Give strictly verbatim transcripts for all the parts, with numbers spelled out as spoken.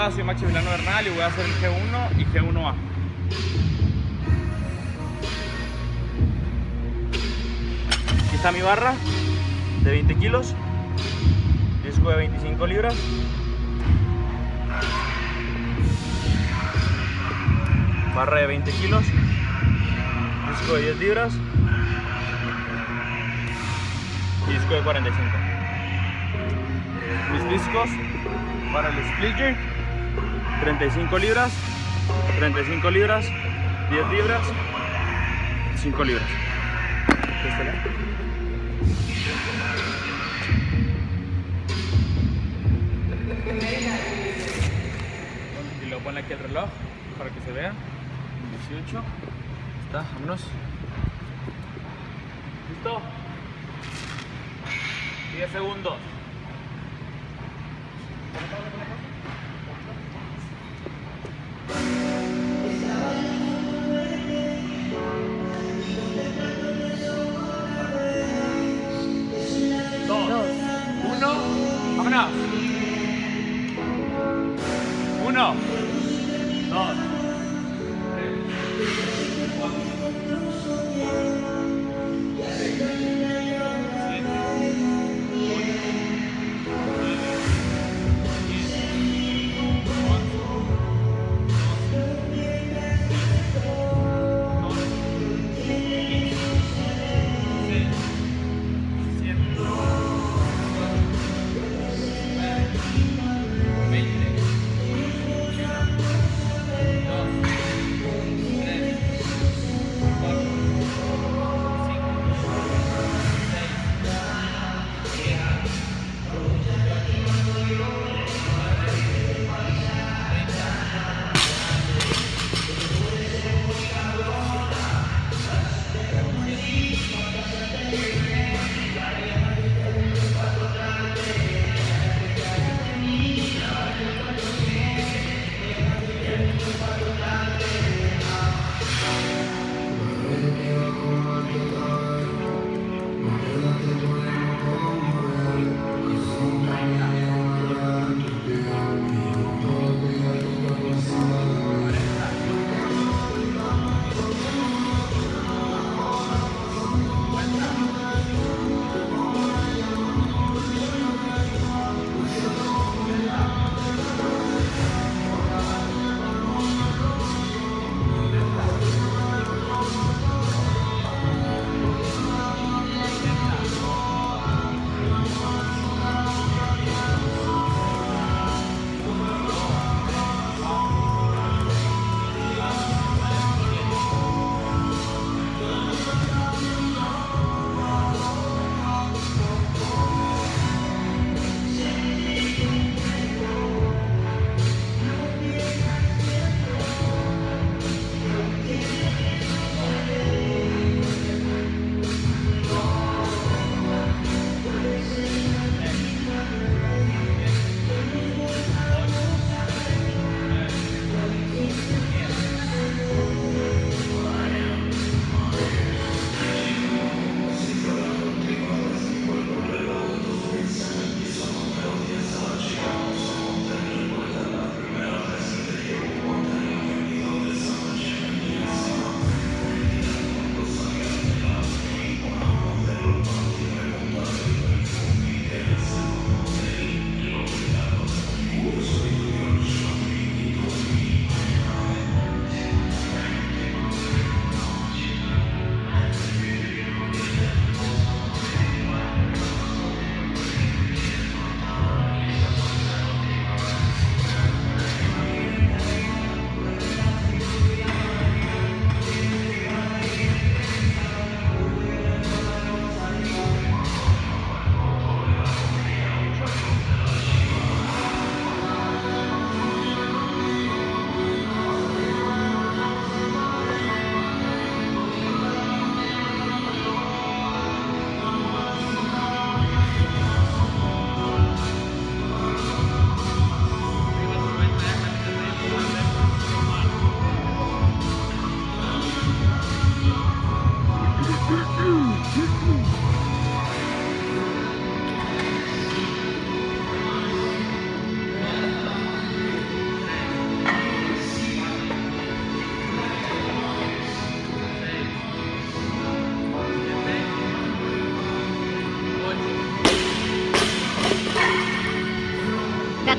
Hola, soy Maximiliano Bernal y voy a hacer el G uno y G uno A. Aquí está mi barra de veinte kilos, disco de veinticinco libras, barra de veinte kilos, disco de diez libras y disco de cuarenta y cinco. Mis discos para el split jerk: treinta y cinco libras, treinta y cinco libras, diez libras, cinco libras. Y luego ponle aquí el reloj para que se vea. dieciocho. Está, vámonos. ¿Listo? diez segundos. Vámonos. Uno, dos, tres, cuatro, seis, siete, ocho, nueve, diez, once, doce, quince, dieciséis, diecisiete, veinte, uno, dos, tres, cuatro,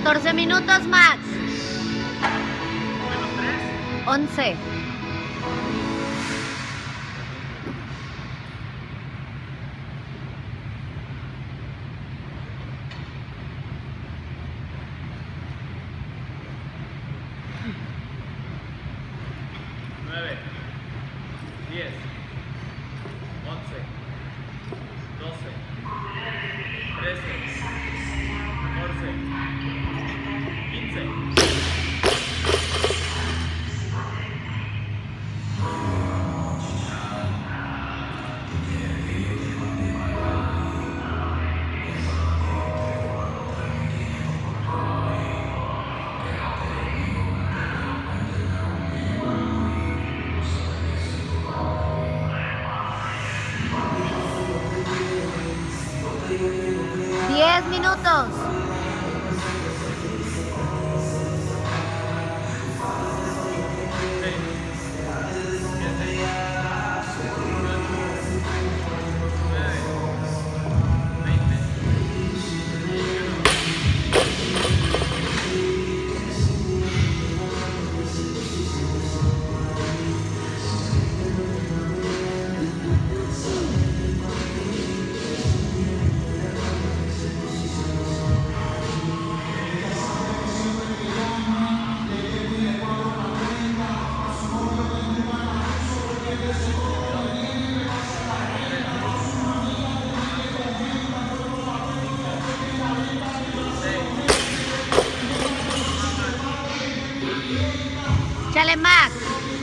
catorce minutos, Max. once. nueve, diez, once, doce, trece, catorce, quince. diez minutos. Chale, Max.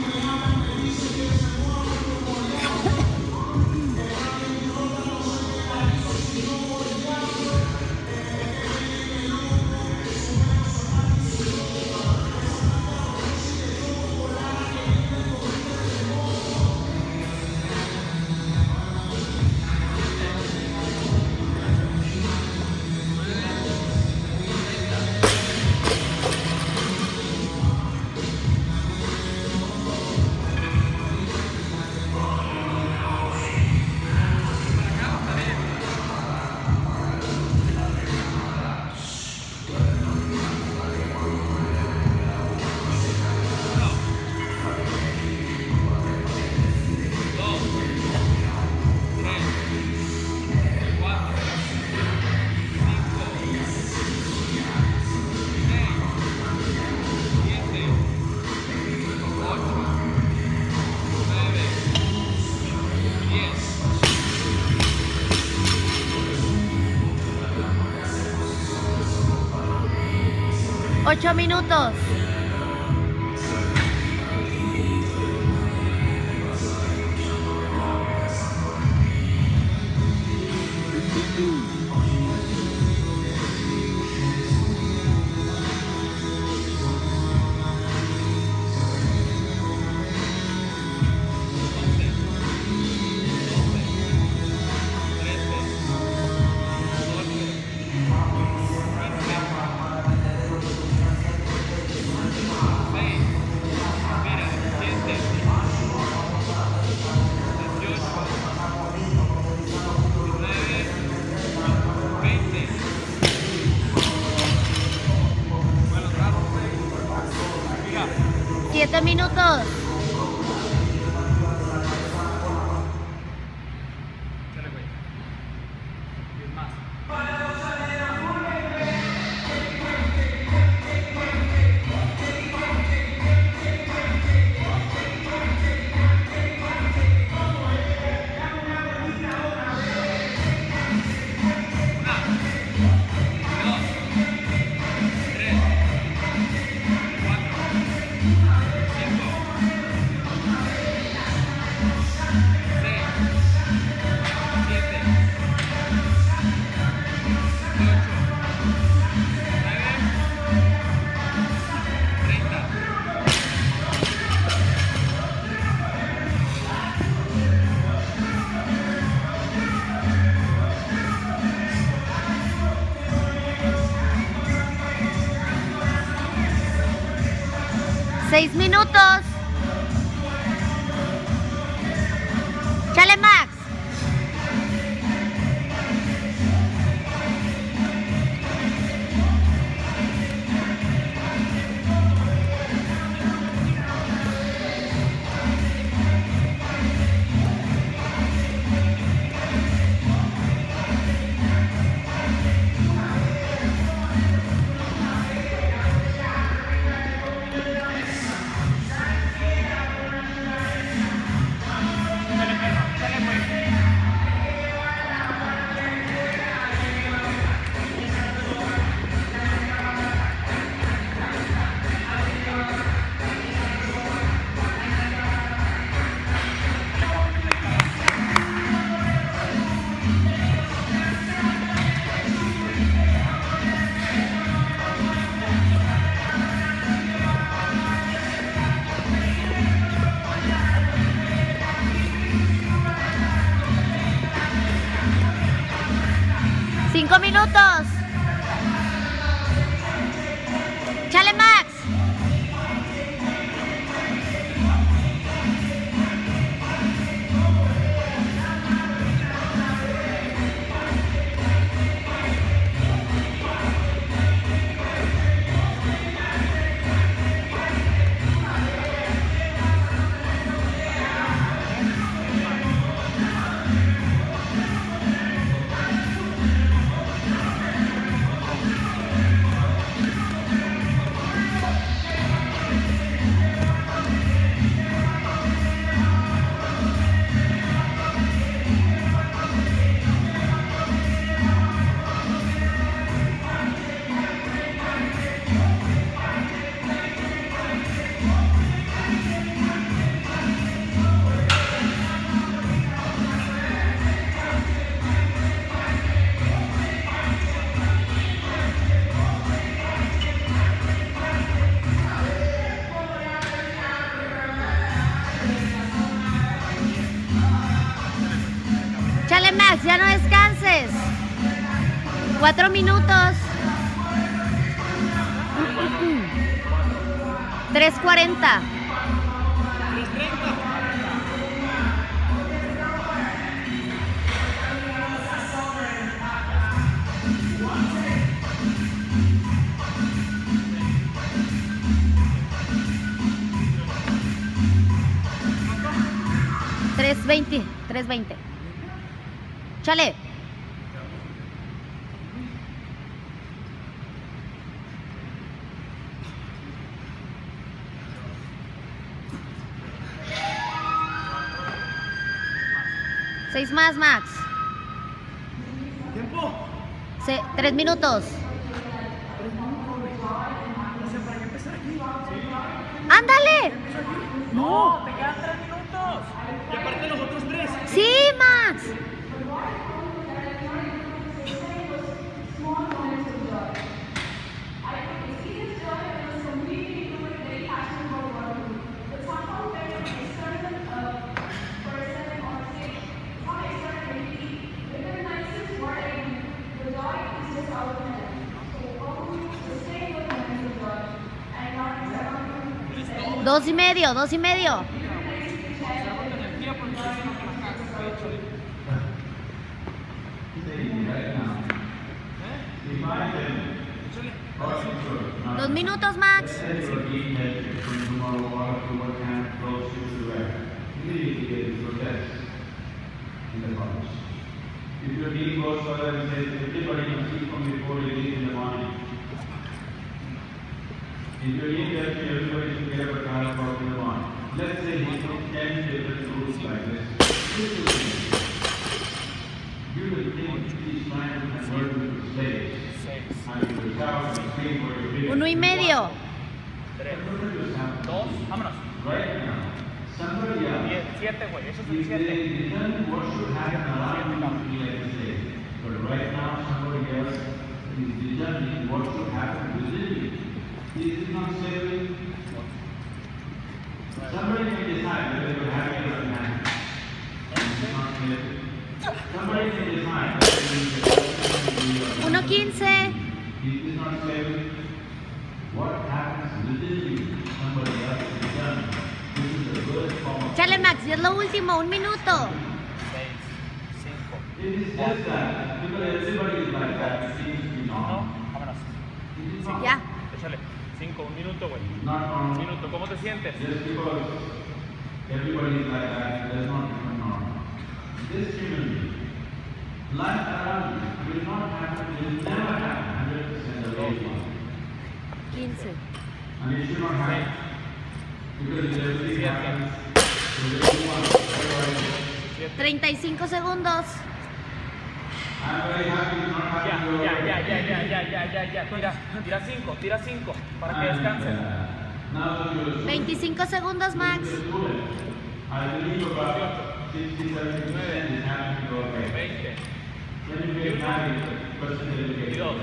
ocho minutos. siete minutos. Seis minutos. Chale, Max. minutos. Chale, Max. Chale, Max, ya no descanses. Cuatro minutos. tres cuarenta. tres veinte. tres veinte. Chale. Seis más, Max. ¿Tiempo? Se, tres minutos. ¡Ándale! No, te quedan tres minutos. Y aparte los otros tres. Sí, Max. Dos y medio, dos y medio. Dos minutos, Max. If your meeting goes further and says everybody must eat from before you leave in the morning. If you eat that, everybody should get up at nine o'clock in the morning. Let's say he took ten different foods like this. You will think he's trying to convert you to slaves. And you will shout and scream for your freedom. Uno y medio. Tres, dos, vámonos. Right now, somebody else. Diez, siete, güey, eso es If el they siete. determine what should happen around you to be like a slave. But right now, somebody else is determining what should happen within you. Is it not slavery? Somebody can decide whether you're happy or unhappy. Is it not slavery? Somebody can decide whether Uno quince. Is it not slavery? What happens within you? Somebody else is determining. This is the worst form of Chale, Max, ya es lo último, un minuto. Seis, cinco. It is just that because everybody is like that, it seems to be No, normal. vámonos. It is not. Ya. Échale. Cinco, un minuto, güey. Not Un normal. minuto. ¿Cómo te sientes? Just because everybody is like that does not become normal. This human being, life around you will not happen, will never happen one hundred percent the way you want. quince. And it should not happen. Because if everything Siete. happens the way you want, otherwise, Siete. treinta y cinco segundos. I'm very happy it's not Ya, happening the ya, way ya, I ya, want. ya, ya, ya, ya, ya. Tira, tira cinco, tira cinco. Para que And, descanses. uh, now that you're a student, veinticinco segundos, Max. you're a student, I believe about sixty, seventy percent is happening your way. Veinte. When you get married, percentage will get Veintidós.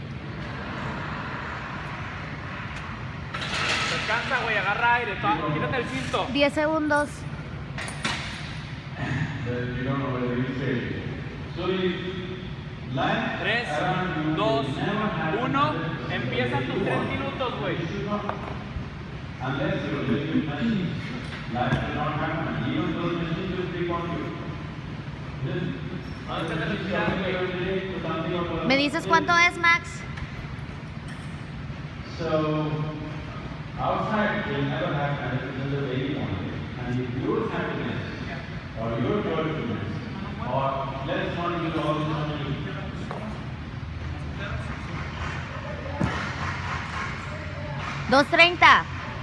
Descansa, güey, agarra aire. pa- Quítate el cinto. diez segundos. Then you don't know whether you say. So you, Life tres, around you dos, will never happen uno. unless Empiezan tus you tres want. minutos, güey. You should not- Unless you're living with machines, life will not happen. Even those machines will pick on you. This- Vamos a hacer respirar, güey. ¿Me dices cuánto es, Max? So, outside will never happen until the very point. And if your happiness or your joyfulness, or let's not use all this money. dos treinta.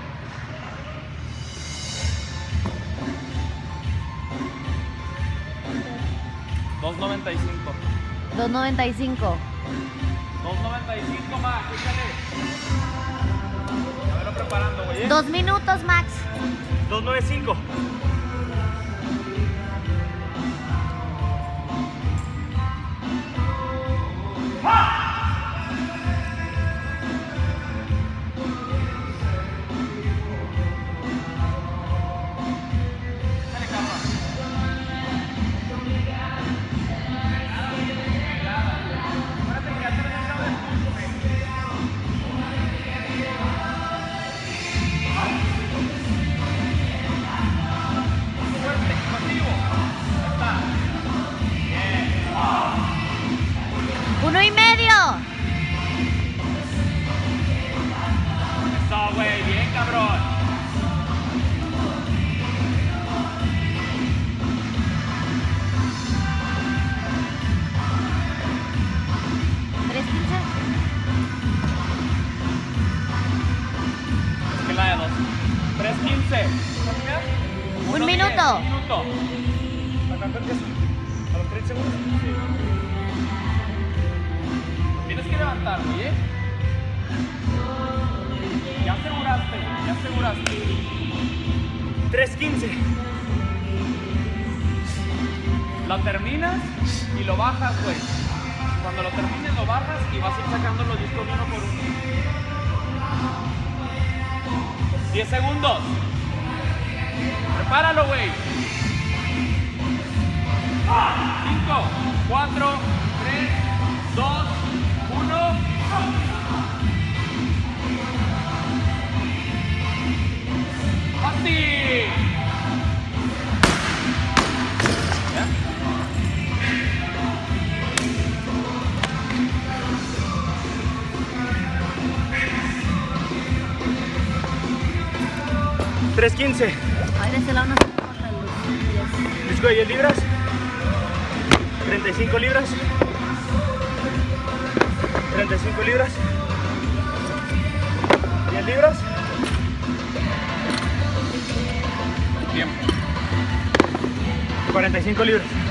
dos noventa y cinco. dos noventa y cinco. dos noventa y cinco más, échale. Ya me lo preparando, güey. ¿eh? Dos minutos, Max. dos noventa y cinco. Échale, cabrón. Acuérdate que ya te regresaba el pulso, güey. Fuerte, expansivo. Ya está. Bien. Uno y medio. Eso, güey. Bien, cabrón. tres quince. Es que la de dos. tres quince. Un Uno minuto. diez, Un minuto. ¿A cuánto empieza? ¿A los treinta segundos? Sí. Tienes que levantar, güey, ¿eh? Ya aseguraste, güey. Ya aseguraste. tres quince. Lo terminas y lo bajas, güey. Cuando lo termines lo bajas y vas a ir sacando los discos uno por uno. diez segundos. Prepáralo, güey. cinco, cuatro, tres, dos, uno. ¡Así! ¿Ya? tres quince. Ay, de ese lado no se corta los Disco de diez libras. treinta y cinco libras. treinta y cinco libras. diez libras. Tiempo. cuarenta y cinco libras.